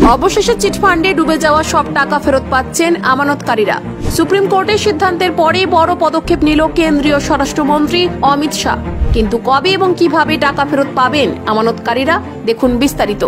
অবশেষে চিটফান্ডে ডুবে যাওয়া সব টাকা ফেরত পাচ্ছেন আমানতকারীরা। সুপ্রিম কোর্টের সিদ্ধান্তের পরেই বড় পদক্ষেপ নিল কেন্দ্রীয় স্বরাষ্ট্রমন্ত্রী অমিত শাহ। কিন্তু কবে এবং কিভাবে টাকা ফেরত পাবেন আমানতকারীরা, দেখুন বিস্তারিত।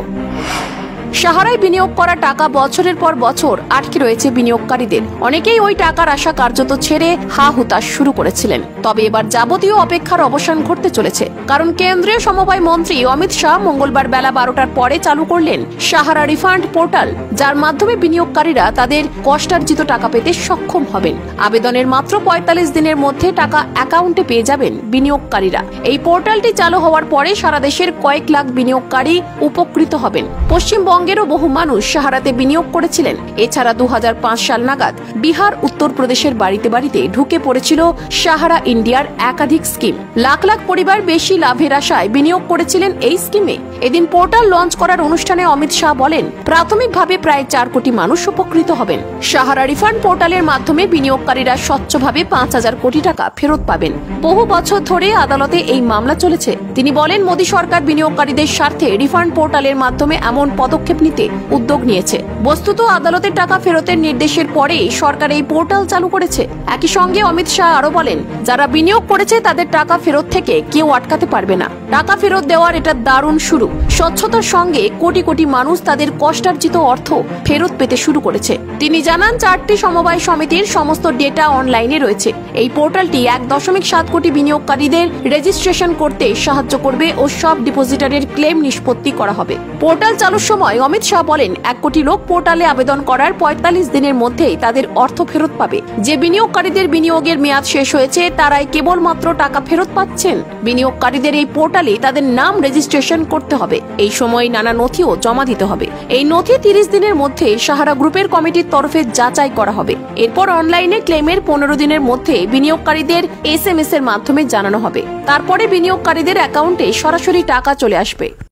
সাহারায় বিনিয়োগ করা টাকা বছরের পর বছর আটকে রয়েছে বিনিয়োগকারীদের। অনেকেই ওই টাকার আশা কার্যত ছেড়ে হা হুতাশ শুরু করেছিলেন। তবে এবার যাবতীয় অপেক্ষার অবসান ঘটতে চলেছে, কারণ কেন্দ্রীয় সমবায় মন্ত্রী অমিত শাহ মঙ্গলবার বেলা 12টার পরে চালু করলেন সাহারা রিফান্ড পোর্টাল, যার মাধ্যমে বিনিয়োগকারীরা তাদের কষ্টার্জিত টাকা পেতে সক্ষম হবেন। আবেদনের মাত্র 45 দিনের মধ্যে টাকা অ্যাকাউন্টে পেয়ে যাবেন বিনিয়োগকারীরা। এই পোর্টালটি চালু হওয়ার পরে সারা দেশের কয়েক লাখ বিনিয়োগকারী উপকৃত হবেন। পশ্চিমবঙ্গেরও বহু মানুষ সাহারাতে বিনিয়োগ করেছিলেন। এছাড়া 2005 সাল নাগাদ বিহার, উত্তরপ্রদেশের বাড়িতে বাড়িতে ঢুকে পড়েছিল সাহারা ইন্ডিয়ার একাধিক স্কিম। লাখ লাখ পরিবার বেশি লাভের আশায় বিনিয়োগ করেছিলেন এই স্কিমে। এদিন পোর্টাল লঞ্চ করার অনুষ্ঠানে অমিত শাহ বলেন, প্রাথমিকভাবে প্রায় 4 কোটি মানুষ উপকৃত হবেন। সাহারা রিফান্ড পোর্টালের মাধ্যমে বিনিয়োগকারীরা স্বচ্ছভাবে 5000 কোটি টাকা ফেরত পাবেন। বহু বছর ধরে আদালতে এই মামলা চলেছে। তিনি বলেন, মোদী সরকার বিনিয়োগকারীদের স্বার্থে রিফান্ড পোর্টালের মাধ্যমে এমন পদক্ষেপ নিতে উদ্যোগ নিয়েছে। বস্তুত আদালতের টাকা ফেরতের নির্দেশের পরেই সরকার এই পোর্টাল চালু করেছে। একই সঙ্গে অমিত শাহ আরো বলেন, যারা বিনিয়োগ করেছে তাদের টাকা ফেরত থেকে কেউ আটকাতে পারবে না। টাকা ফেরত দেওয়ার এটা দারুণ শুরু। স্বচ্ছতার সঙ্গে কোটি কোটি মানুষ তাদের কষ্টার্জিত অর্থ ফেরত পেতে শুরু করেছে। তিনি জানান, 4টি সমবায় সমিতির সমস্ত ডেটা অনলাইনে রয়েছে। এই পোর্টালটি 1.7 কোটি বিনিয়োগকারীদের রেজিস্ট্রেশন করতে সাহায্য করবে ও সব ডিপোজিটারের ক্লেম নিষ্পত্তি করা হবে। পোর্টাল চালুর সময় অমিত শাহ বলেন, 1 কোটি লোক পোর্টালে আবেদন করার 45 দিনের মধ্যেই তাদের অর্থ ফেরত পাবে। যে বিনিয়োগকারীদের বিনিয়োগের মেয়াদ শেষ হয়েছে তারাই কেবলমাত্র টাকা ফেরত পাচ্ছেন। বিনিয়োগকারীদের এই পোর্টালে তাদের নাম রেজিস্ট্রেশন করতে হবে। এই সময় নানা নথিও জমা দিতে হবে। এই নথি 30 দিনের মধ্যে সাহারা গ্রুপের কমিটির তরফে যাচাই করা হবে। এরপর অনলাইনে ক্লেমের 15 দিনের মধ্যে বিনিয়োগকারীদের SMS এর মাধ্যমে জানানো হবে। তারপরে বিনিয়োগকারীদের অ্যাকাউন্টে সরাসরি টাকা চলে আসবে।